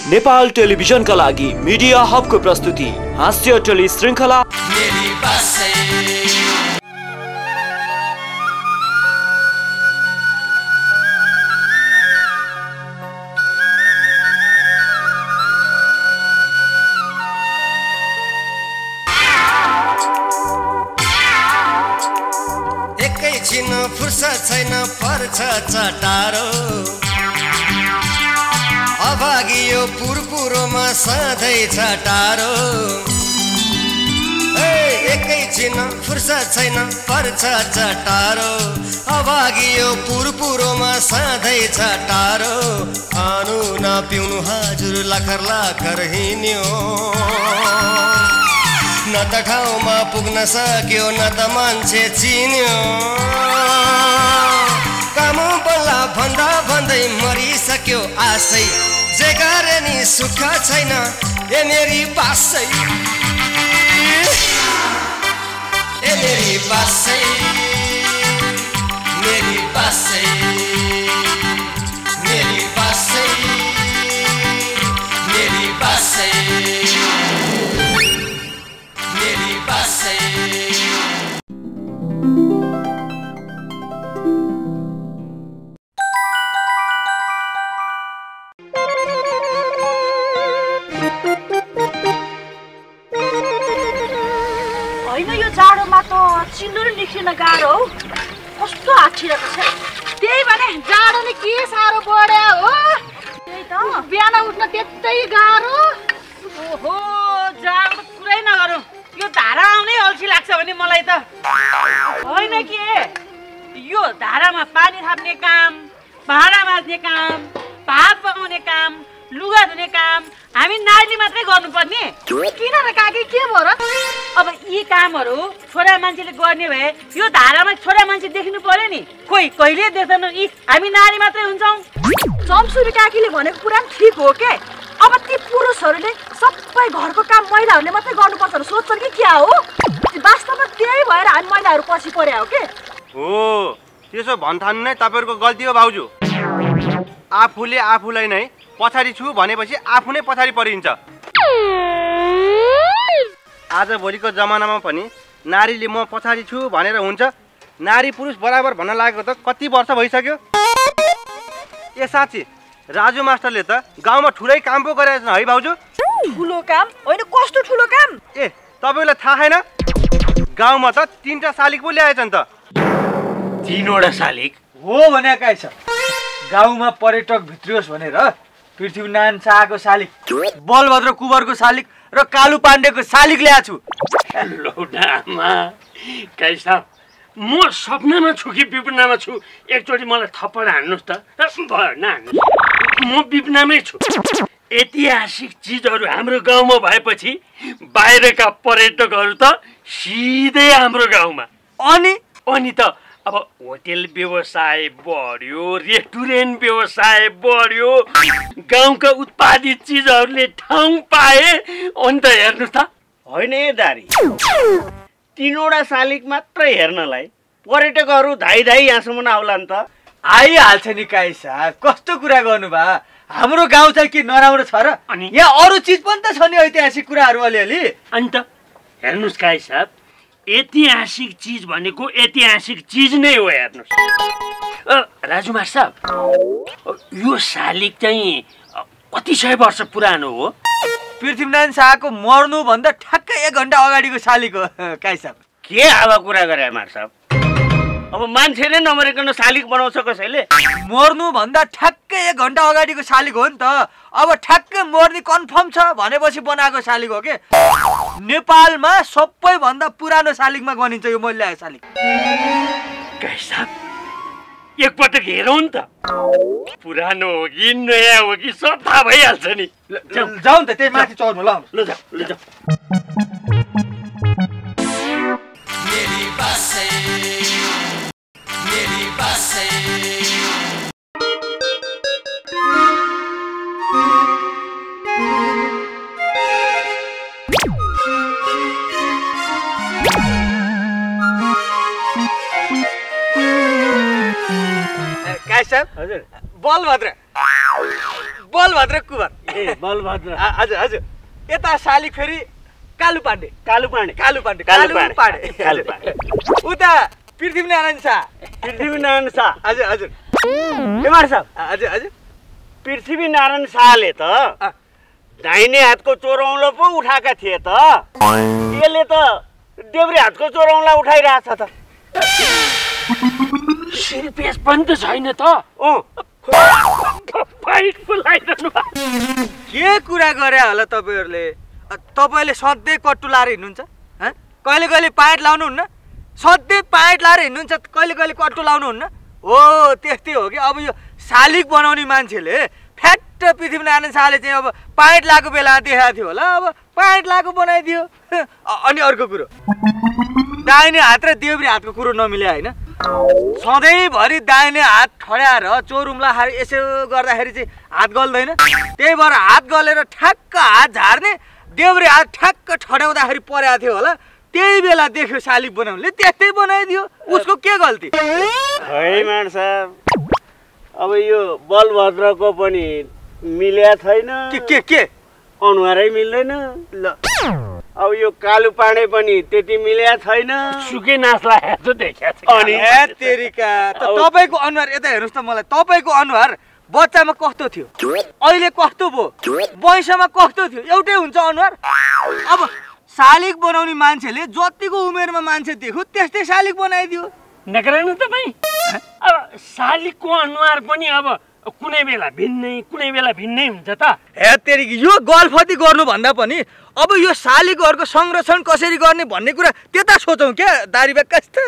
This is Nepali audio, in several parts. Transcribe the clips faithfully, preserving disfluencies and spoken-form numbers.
नेपाल टेलिभिजनका लागि मिडिया हबको प्रस्तुति हास्य टेली श्रृङ्खला मेरी बासै। एकैछिन फुर्सद छैन पर्छ चटारो, अभागियो पुरपुरोमा सधैँ छटारो। एकैछिन फुर्सद छैन पर्छ चटारो, अभागियो पुरपुरोमा सधैँ छटारो। खानु नपिउनु हजुर लाखर लाखर हिँड्यो, न त ठाउँमा पुग्न सक्यो न त मान्छे चिन्यो। काम बल्ला भन्दा भन्दै मरिसक्यो आशै, जे गरे नि सुख छैन ए मेरी बासै, ए मेरी बासै, मेरी बासै, मेरी बासै, मेरी बासै, मेरी बासै। जाडोमा त चिन्नु निस्किन गाह्रो हौ, कस्तो आछिरहेको छ। त्यही भने जाडोले के साह्रो बढ्यो हो, त्यही त बिहान उठ्न त्यतै गाह्रो। ओहो जाडो कुरै नगरौँ, यो धारा आउनै अल्छी लाग्छ भने मलाई त। होइन के यो धारामा पानी थाप्ने काम, भाँडा माझ्ने काम, भात पकाउने काम, लुगा धुने काम हामी नारीले मात्रै गर्नुपर्ने किन र काकी, के भयो र? अब यी कामहरू छोरा मान्छेले गर्ने भए यो धारामा छोरा मान्छे देख्नु पर्यो नि, खोइ कहिले देख्दैन। यी हामी नारी मात्रै हुन्छौँ। चम्सुरी काकीले भनेको कुरा पनि ठिक हो के। अब ती पुरुषहरूले सबै घरको काम महिलाहरूले मात्रै गर्नुपर्छ र सोच्छन् कि क्या हो? वास्तवमा त्यही भएर हामी महिलाहरू पछि पर्या हो के। हो त्यसो भन्थानु नै तपाईँहरूको गल्ती हो भाउजू। आफूले आफूलाई नै पछाडि छु भनेपछि आफू नै पछाडि परिन्छ। आज भोलिको जमानामा पनि नारीले म पछाडि छु भनेर हुन्छ? नारी पुरुष बराबर भन्न लागेको त कति वर्ष भइसक्यो। ए साँच्ची राजु मास्टरले त गाउँमा ठुलै काम पो गरेछ है भाउजू? ठुलो काम होइन, कस्तो ठुलो काम? ए तपाईँलाई थाहा छैन? गाउँमा त तीनटा शालिग पो ल्याएछन् त। तीनवटा शालिग हो भने काय छ? गाउँमा पर्यटक भित्रियोस् भनेर पृथ्वीनारायण शाहको शालिग, बलभद्र कुवरको शालिग र कालु पाण्डेको शालिग ल्याएको छु। लौडामा कैसा म सपनामा छु कि विपनामा छु? एकचोटि मलाई थप्पड हान्नुहोस् त। भएन हान्नुहोस्, म विपनामै छु। ऐतिहासिक चिजहरू हाम्रो गाउँमा भएपछि बाहिरका पर्यटकहरू त सिधै हाम्रो गाउँमा। अनि अनि त अब होटेल व्यवसाय बढ्यो, रेस्टुरेन्ट व्यवसाय बढ्यो, गाउँका उत्पादित चिजहरूले ठाउँ पाए। अनि त हेर्नुहोस् त। होइन ए दारी, तीनवटा शालिग मात्रै हेर्नलाई पर्यटकहरू धाइ धाइ यहाँसम्म आउला नि त। आइहाल्छ नि काई साहब, कस्तो कुरा गर्नुभयो? हाम्रो गाउँ चाहिँ के नराम्रो छ र? अनि यहाँ अरू चिज पनि त छ नि, ऐतिहासिक कुराहरू अलिअलि। अनि त हेर्नुहोस् काई साहब, ऐतिहासिक चिज भनेको ऐतिहासिक चिज नै हो। हेर्नुहोस् राजु मास्टर साहब, यो शालिग चाहिँ कति सय वर्ष पुरानो हो? पृथ्वीनारायण शाहको मर्नुभन्दा ठ्याक्कै एक घन्टा अगाडिको शालिग हो काई साहब। के हावा कुरा गरे मार साहब? अब मान्छे नै नमरिकन शालिग बनाउँछ कसैले? मर्नुभन्दा ठ्याक्कै एक घन्टा अगाडिको शालिग हो नि त। अब ठ्याक्कै मर्ने कन्फर्म छ भनेपछि बनाएको शालिग हो के। नेपालमा सबैभन्दा पुरानो शालिगमा गनिन्छ यो मैले ल्याएको शालिग। काई साहब एकपटक हेरौँ नि त, पुरानो हो कि नयाँ हो कि सब थाहा भइहाल्छ नि। जाउँ त त्यही माथि चढ्नु ल। ल जाऊ ल जाऊ। मेरी बासै, मेरी बासै। साहब हजुर बलभद्र बलभद्र कुवर ए बलभद्र हजुर हजुर यता शालिक फेरि कालु पाण्डे कालु पाण्डे कालु पाण्डे कालु कालु पाण्डे कालु पाण्डे उता पृथ्वीनारायण शाह पृथ्वीनारायण शाह हजुर हजुर कुमार साहब हजुर हजुर पृथ्वीनारायण शाहले त दाहिने हातको चोरौलो पो उठाएका थिए त यसले त देब्रे हातको चोरौला उठाइरहेछ त सिरपेस पनि त छैन त अँ फाइट बोलाइरहनु के कुरा गरे होला तपाईँहरूले तपाईँले सधैँ कट्टु लाएर हिँड्नुहुन्छ कहिले कहिले पाइट लाउनुहुन्न सधैँ पाइट लाएर हिँड्नुहुन्छ कहिले कहिले कट्टु लाउनुहुन्न हो त्यस्तै हो कि अब यो शालिग बनाउने मान्छेले फ्याट पृथ्वीनारायण शाहले चाहिँ अब पाइट लाएको बेला देखाएको थियो होला अब पाइट लाएको बनाइदियो अनि अर्को कुरो दाहिने हात र देब्रे हातको कुरो नमिल्यो होइन सधैँभरि दाहिने हात ठड्याएर चोरुम्ला खाएर यसो गर्दाखेरि चाहिँ हात गल्दैन त्यही भएर हात गलेर ठ्याक्क हात झार्ने देब्रे हात ठ्याक्क ठड्याउँदाखेरि परेको थियो होला त्यही बेला देख्यो शालिग बनाउनुले त्यस्तै बनाइदियो उसको के गल्ती है मान साहब अब यो बलभद्रको पनि मिल्या छैन के के के अनुहारै मिल्दैन ल अब यो कालु पाण्डे पनि त्यति मिल्या छैन सुके नाच लागेको देखेको छ अनि ए तेरिका त तपाईको अनुहार यता हेर्नुस् त मलाई तपाईको अनुहार बच्चामा कस्तो थियो अहिले कस्तो भयो वयसमा कस्तो थियो एउटै हुन्छ अनुहार अब शालिग बनाउने मान्छेले जतिको उमेरमा मान्छे देख्यो त्यस्तै शालिग बनाइदियो नगराउनु तपाईँ अब शालिगको अनुहार पनि अब कुनै बेला भिन्नै कुनै बेला भिन्नै हुन्छ त हे तेरिकी यो गल्फती गर्नुभन्दा पनि अब यो शालिगहरूको संरक्षण कसरी गर्ने भन्ने कुरा त्यता सोचौँ क्या दारीबा कस्तो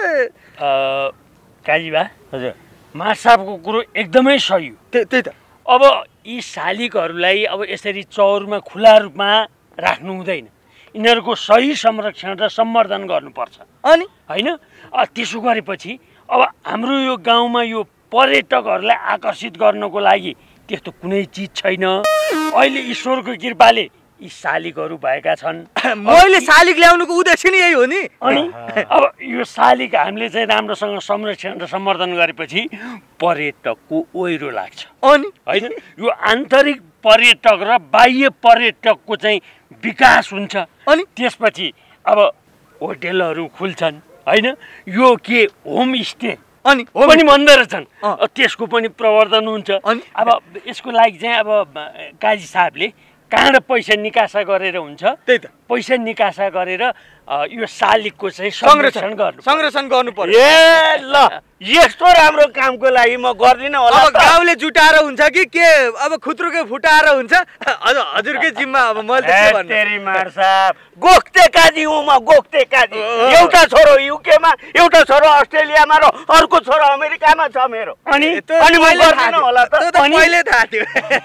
काजीबा हजुर मासाबको कुरो एकदमै सही हो त्यही त अब यी शालिगहरूलाई अब यसरी चौरमा खुला रूपमा राख्नु हुँदैन यिनीहरूको सही संरक्षण र सम्वर्धन गर्नुपर्छ अनि होइन त्यसो गरेपछि अब हाम्रो यो गाउँमा यो पर्यटकहरूलाई आकर्षित गर्नको लागि त्यस्तो कुनै चिज छैन अहिले ईश्वरको कृपाले यी शालिगहरू भएका छन् मैले शालिग ल्याउनुको उद्देश्य नै यही हो नि अनि अब यो शालिग हामीले चाहिँ राम्रोसँग संरक्षण र सम्वर्धन गरेपछि पर्यटकको ओहिरो लाग्छ अनि होइन यो आन्तरिक पर्यटक र बाह्य पर्यटकको चाहिँ विकास हुन्छ अनि त्यसपछि अब होटेलहरू खुल्छन् होइन यो के होमस्टे अनि पनि भन्दो रहेछन् त्यसको पनि प्रवर्धन हुन्छ अनि अब यसको लागि चाहिँ अब काजी साहबले कहाँ पैसा निकासा गरेर हुन्छ त्यही त पैसा निकासा गरेर यो शालिगको चाहिँ संरक्षण गर्नु संरक्षण गर्नु पर्यो ए ल यस्तो राम्रो कामको लागि म गर्दिन होला अब गाउँले जुटाएर हुन्छ कि के अब खुत्रुके फुटाएर हुन्छ हजुर हजुरकै जिम्मा अब मैले त के भन्नु तेरी मार साहब गोख्ते काजी हुँ म गोख्ते काजी एउटा छोरो युकेमा एउटा छोरो अस्ट्रेलियामा र अर्को छोरो अमेरिकामा छ मेरो अनि अनि म गर्दिन होला त पहिले थाहा थियो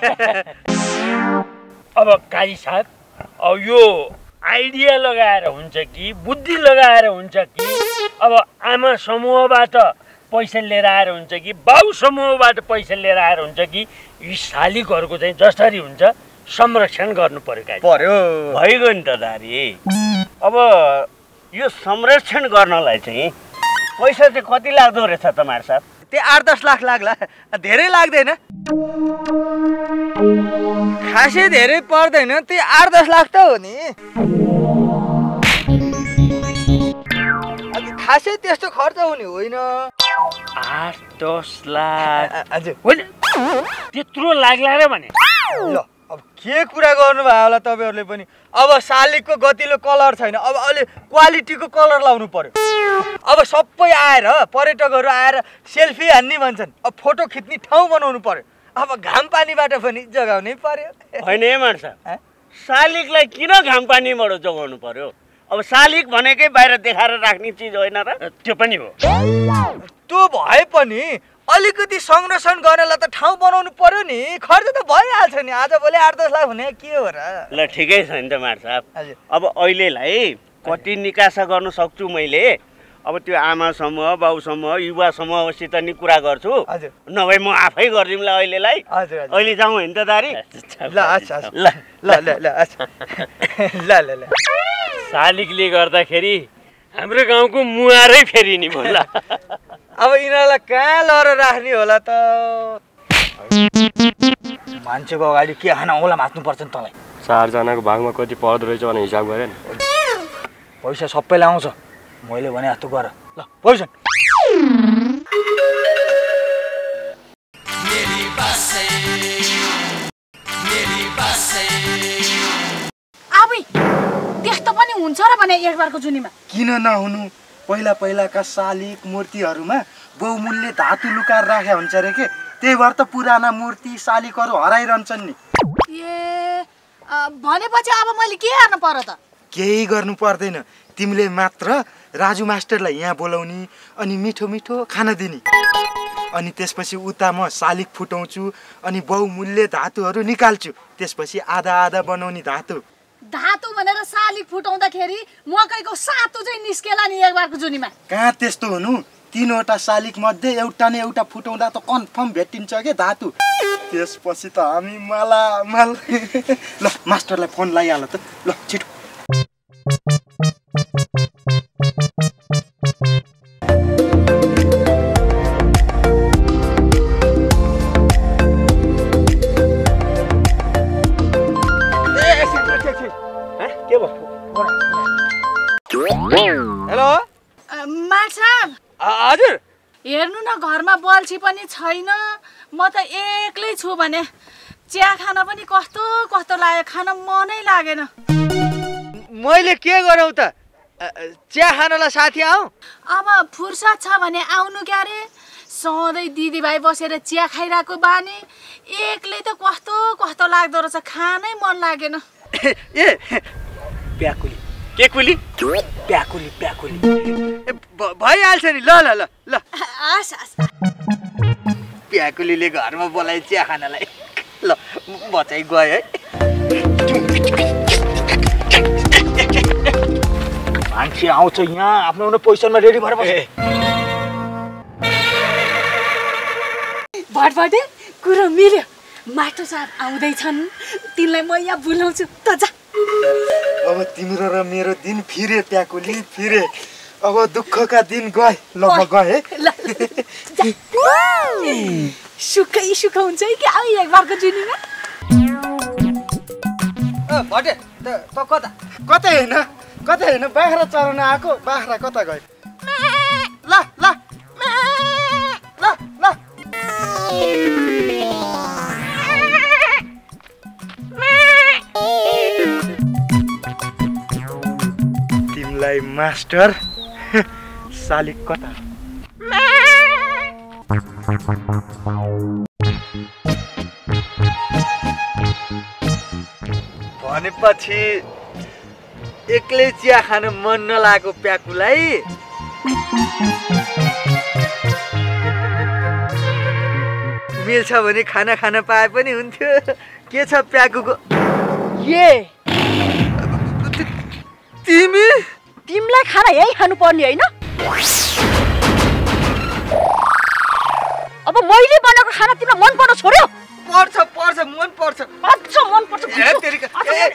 अब काजी साहब अब यो आइडिया लगाएर हुन्छ कि बुद्धि लगाएर हुन्छ कि अब आमा समूहबाट पैसा लिएर आएर हुन्छ कि बाउ समूहबाट पैसा लिएर आएर हुन्छ कि यी शालिगहरूको चाहिँ जसरी हुन्छ संरक्षण गर्नु पर्यो काजी पर्यो भइगयो नि त दारी अब यो संरक्षण गर्नलाई चाहिँ पैसा चाहिँ कति लाग्दो रहेछ त मार साहब त्यो आठ दस लाख लाग्ला धेरै लाग्दैन खासै धेरै पर्दैन त्यो आठ दस लाख त हो नि खासै त्यस्तो खर्च हुने होइन आठ दस लाख हजुर होइन त्यत्रो लाग्ला र भने ल अब के कुरा गर्नुभयो होला तपाईँहरूले पनि अब शालिगको गतिलो कलर छैन अब अहिले क्वालिटीको कलर लाउनु पर्यो अब सबै आएर पर्यटकहरू आएर सेल्फी हान्ने भन्छन् अब फोटो खिच्ने ठाउँ बनाउनु पर्यो अब घाम पानीबाट पनि जोगाउनै पर्यो होइन है मार साहब शालिगलाई किन घाम पानीबाट जोगाउनु पर्यो अब शालिग भनेकै बाहिर देखाएर राख्ने चिज होइन र त्यो पनि हो त्यो भए पनि अलिकति संरक्षण गर्नलाई त ठाउँ बनाउनु पर्यो नि खर्च त भइहाल्छ नि आज भोलि आठ दस लाख हुने के हो र ल ठिकै छ नि त मार साहब हजुर अब अहिलेलाई कति निकासा गर्न सक्छु मैले अब त्यो आमा समूह बाउ समूह युवा समूहसित नि कुरा गर्छु हजुर नभए म आफै गरिदिउँला अहिलेलाई हजुर अहिले जाउँ होइन त दारी ल अच्छा ल ल ल ल अच्छा ल ल ल शालिगले गर्दाखेरि हाम्रो गाउँको मुहारै फेरिने होला अब यिनीहरूलाई कहाँ लएर राख्ने होला त मान्छेको अगाडि के खाना औला मात्नुपर्छ नि तँलाई। चारजनाको भागमा कति पर्दो रहेछ भने हिसाब गरेन। पैसा सबैलाई आउँछ, मैले भने जस्तो गर ल पैसा। मेरी बासै मेरी बासै आबी त्यस्तो पनि हुन्छ र भने एक बारको जुनीमा किन नहुनु? पहिला पहिलाका शालिग मूर्तिहरूमा बहुमूल्य धातु लुकाएर राखेको हुन्छ रे के, त्यही भएर त पुराना मूर्ति शालिगहरू हराइरहन्छन् नि। ए भनेपछि अब मैले के गर्न पर्यो त? केही गर्नु पर्दैन, तिमीले मात्र राजु मास्टरलाई यहाँ बोलाउने अनि मिठो मिठो खाना दिने, अनि त्यसपछि उता म शालिग फुटाउँछु अनि बहुमूल्य धातुहरू निकाल्छु, त्यसपछि आधा आधा बनाउने धातु। धातु भनेर शालिग फुटाउँदाखेरि मकैको सातु चाहिँ निस्केला नि एक बारको जुनीमा। कहाँ त्यस्तो हुनु? तीनवटा शालिग मध्ये एउटा न एउटा फुटाउँदा त कन्फर्म भेटिन्छ के धातु, त्यसपछि त हामी मालामाल। ल मास्टरलाई फोन लगाइहाल त, ल छिटो। हेलो माछा हजुर, हेर्नु न घरमा बल्छी पनि छैन, म त एक्लै छु भने चिया खान पनि कस्तो कस्तो लाग्यो, खान मनै लागेन। मैले के गरौँ त? चिया खानलाई साथी आऊ? अब फुर्सद छ भने आउनु क्यारे, सधैँ दिदीभाइ बसेर चिया खाइरहेको बानी, एक्लै त कस्तो कस्तो लाग्दो रहेछ, खानै मन लागेन। ए प्याकुली के कुली? प्याकुली प्याकुली भइहाल्छ नि। ल ल ल ल आस आस प्याकुलीले घरमा बोलाइ चिया खानलाई। ल बचाइ गयो है। मान्छे आउँछ यहाँ आफ्नो आफ्नो पोजिसनमा रेडी भएर बस्छ। भटभटे कुरो मिल्यो, माटो साहब आउँदैछन्, तिनलाई म यहाँ बोलाउँछु त जा। अब तिम्रो र मेरो दिन फिरे प्याकुली, फिरे। अब दुःखका दिन गए, ल म गए। ल सुखै सुख हुन्छ है कि अब एक बारको जुनीमा। भटे त कता कतै होइन कतै होइन, बाख्रा चराउन आएको, बाख्रा कता गयो? ल ल ल ल तिमीलाई मास्टर शालिग कता? भनेपछि एक्लै चिया खान मन नलागेको प्याकुलाई मिल्छ भने खाना खान पाए पनि हुन्थ्यो। के छ प्याकुको? ये तिमी तिमीलाई खाना यही खानु पर्ने होइन? अब मैले बनाएको खाना तिमीलाई मन पर्न छोड्यो? पर्छ पर्छ मन पर्छ, अझ मन पर्छ। ए तेरिका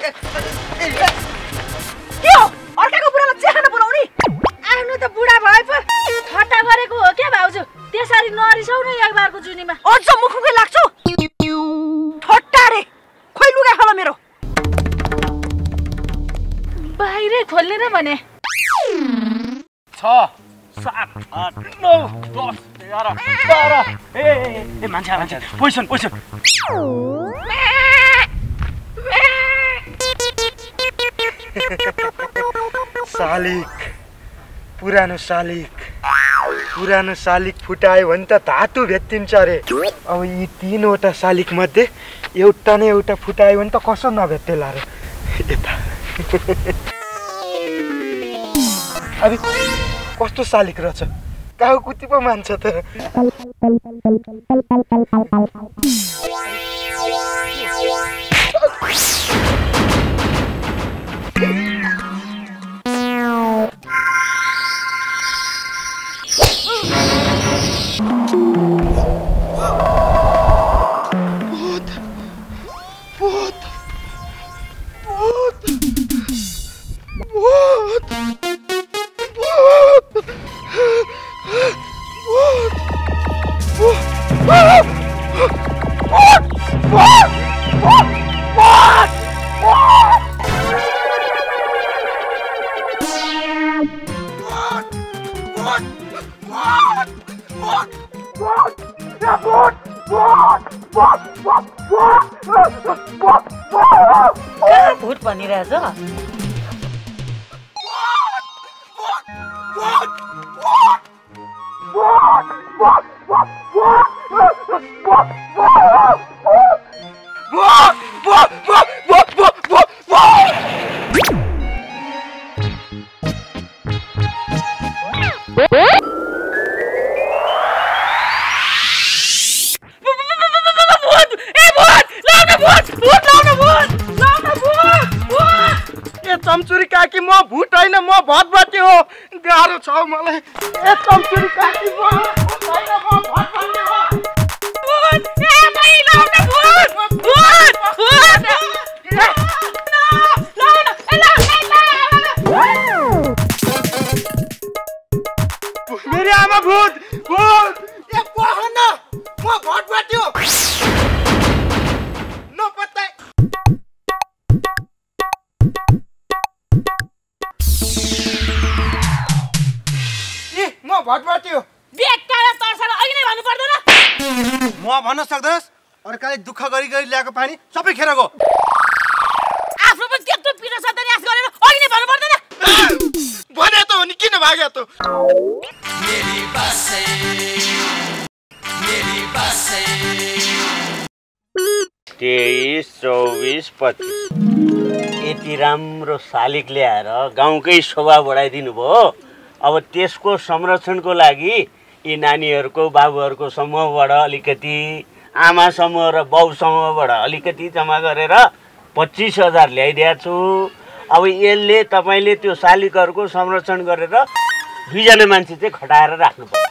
के हो अर्काको बुढालाई चिया खान बोलाउने? आफ्नो त बुढा भए पो ठट्टा गरेको हो क्या भाउजू, त्यसरी नरिसाउ न एक बारको जुनीमा। अझ मुखुकै लाग्छु ठट्टा रे, खोइ लुगा खोला मेरो। बाहिरै खोल्ने र भने छ सात आठ नौ दस एघार बाह्र। ए ए मान्छे मान्छे पोइसन पोइसन। शालिग, पुरानो शालिग, पुरानो शालिग फुटायो भने त धातु भेटिन्छ अरे। अब यी तीनवटा शालिग मध्ये एउटा न एउटा फुटायो भने त कसो नभेट्टेला रे। यता अब कस्तो शालिग रहेछ, काउ कुती पो मान्छ त। What? कहाँ भूत भनिरहेछ? चम्चुरी काकी म भूत होइन म भटभटी हो गाह्रो छ मलाई ए चम्चुरी काकी म भूत होइन म भटभटी हो भूत ए भाइ लाउन भूत भूत भूत लाउन मेरी आमा भूत भूत ए कोहन म भटभटी हो न पत्ता म भटभटी हो बेकार तर्साले अघि नै भन्नु पर्दैन म भन्न सक्दैनस् अर्काले दुःख गरी गरी ल्याएको पानी सबै खेर गयो आफ्नो पनि त्यत्रो पिरो सदन्यास गरेर अघि नै भन्नु पर्दैन भने त हो नि किन भाग्यो त मेरी बासै मेरी बासै तेइस चौबिस पच्चिस यति राम्रो शालिग ल्याएर गाउँकै शोभा बढाइदिनु भयो। अब त्यसको संरक्षणको लागि यी नानीहरूको बाबुहरूको समूहबाट अलिकति आमा समूह र बाउ समूहबाट अलिकति जम्मा गरेर पच्चिस हजार ल्याइदिएको छु। अब यसले तपाईँले त्यो शालिगहरूको संरक्षण गरेर दुईजना मान्छे चाहिँ खटाएर राख्नु पर्छ।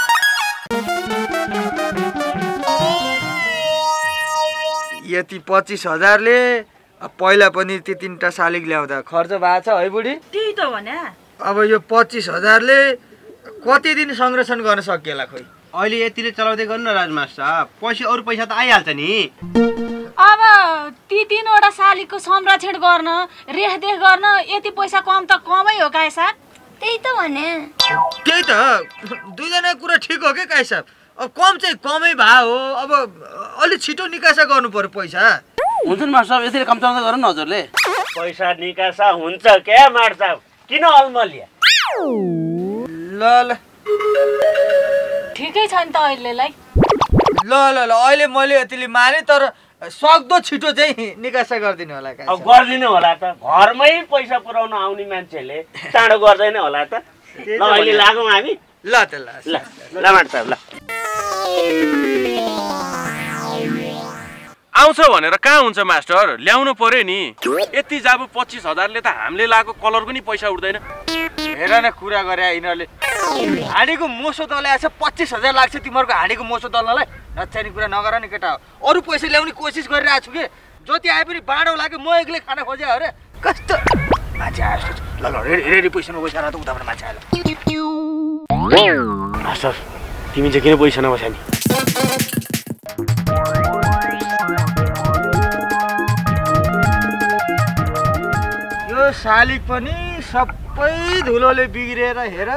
यति पच्चिस हजारले पहिला पनि ती तिनवटा शालिग ल्याउँदा खर्च भएको छ है बुढी? त्यही त भने अब यो पच्चिस हजारले कति दिन संरक्षण गर्न सकिएला खोइ? अहिले यतिले चलाउँदै गर्नु न राजमास्टर साहब, पैसा अरू पैसा त आइहाल्छ नि। अब ती तीनवटा शालिगको संरक्षण गर्न रेखदेख गर्न यति पैसा कम त कमै हो काई साहब? त्यही त भने त्यही त दुईजना कुरा ठिक हो के काई साहब? अब कम चाहिँ कमै भए हो, अब अलि छिटो निकासा गर्नु पर्यो पैसा। हुन्छ नि मास्टर साहब, यसरी कम चलाउँदै गर्नु न हजुरले। पैसा निकासा हुन्छ क्या मास्टर साहब, किन अलमलिया? ल ल ठिकै छ नि त अहिलेलाई। ल ल ल अहिले मैले यतिले माने, तर सक्दो छिटो चाहिँ निकासा गरिदिनु होला। अब गरिदिनु होला त, घरमै पैसा पुर्याउन आउने मान्छेले चाँडो गर्दैन होला त। ल अहिले लागौँ हामी। ल त ल ल ल मास्टर साहब ल। आउँछ भनेर कहाँ हुन्छ मास्टर, ल्याउनु पर्यो नि। यति जाबु पच्चिस हजारले त हामीले लगाएको कलरको नि पैसा उठ्दैन। हेर न कुरा गरे यिनीहरूले, हाँडीको मोसो दलाएछ पच्चिस हजार लाग्छ तिमीहरूको हाँडीको मोसो दल्नलाई। नचाहिने कुरा नगर नि केटा, अरू पैसा ल्याउने कोसिस गरिरहेको छु कि जति आए पनि बाँडो लाग्यो, म एक्लै खाना खोजे अरे कस्तो मान्छे आयो। ल ल रेडी रेडी पैसा नबैसा त उताबाट मान्छे आयो। मास्टर तिमी चाहिँ किन पैसा नबैसा नि? यो शालिग पनि सबै धुलोले बिग्रेर हेर,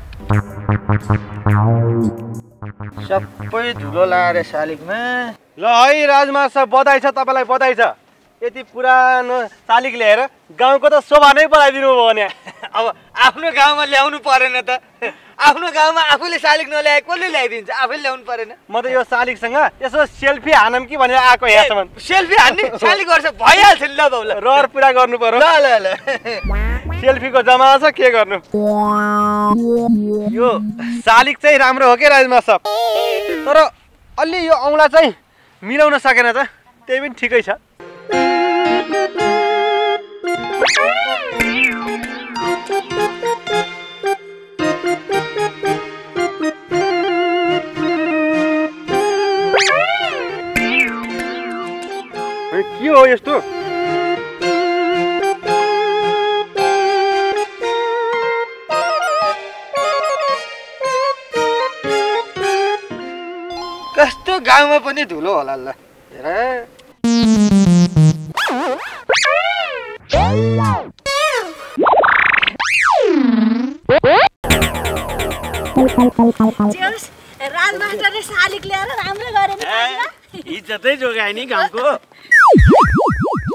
सबै धुलो लाएर शालिगमा। ल है राजमास्टर साहब, बधाई छ तपाईँलाई, बधाई छ। यति पुरानो शालिग ल्याएर गाउँको त शोभा नै बढाइदिनु भयो भने। अब आफ्नो गाउँमा ल्याउनु परेन त, आफ्नो गाउँमा आफूले शालिग नल्याए कसले ल्याइदिन्छ? आफैले ल्याउनु परेन। म त यो शालिगसँग यसो सेल्फी हानौँ कि भनेर आएको यहाँसम्म। सेल्फी हान्ने शालिग गर्छ भइहाल्छ नि। ल बाउला रहर पुरा गर्नु पर्यो। ल ल ल सेल्फीको जमाना छ, के गर्नु। यो शालिग चाहिँ राम्रो हो के राजमास्टर साहब, तर अलि यो औँला चाहिँ मिलाउन सकेन त, त्यही पनि ठिकै छ। के हो यस्तो? कस्तो गाउँमा पनि धुलो होला। ल हेर राजमास्टरले शालिग ल्याएर राम्रो गरेन, इज्जतै जोगायो नि गाउँको।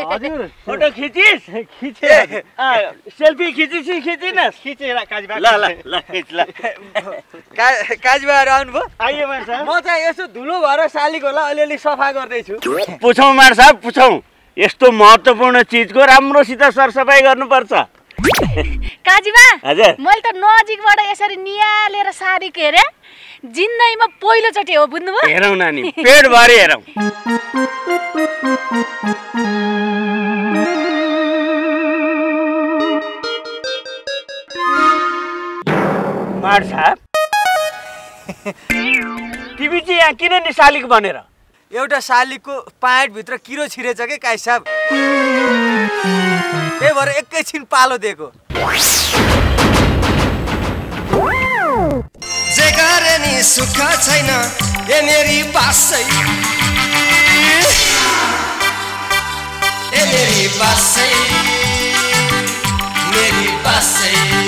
हजुर फोटो खिचिस खिचे सेल्फी खिचिस खिचिनस् खिचेर काजीबा ल ल ल खिच ल काजीबाहरू आउनुभयो आइए मार साहब म चाहिँ यसो धुलो भएर शालिक होला अलिअलि सफा गर्दैछु पुछौँ मार साहब पुछौँ यस्तो महत्त्वपूर्ण चिजको राम्रोसित सरसफाइ गर्नुपर्छ काजीबा हजुर मैले त नजिकबाट यसरी नियालेर सारी हेरे जिन्दगीमा पहिलोचोटि हो बुझ्नुभयो हेरौँ नानी पेट भरि हेरौँ मार साहब तिमी चाहिँ यहाँ किन नि शालिक बनेर एउटा शालिकको पाइटभित्र किरो छिरेछ के काई साहब त्यही भएर एकैछिन पालो दिएको जे गरे नि सुख छैन ए मेरी बासै ए मेरी बासै मेरी बासै